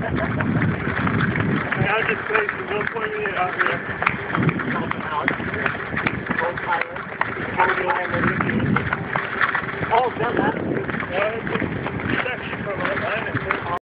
I just placed the 1.8 out here. Oh, done that. Section.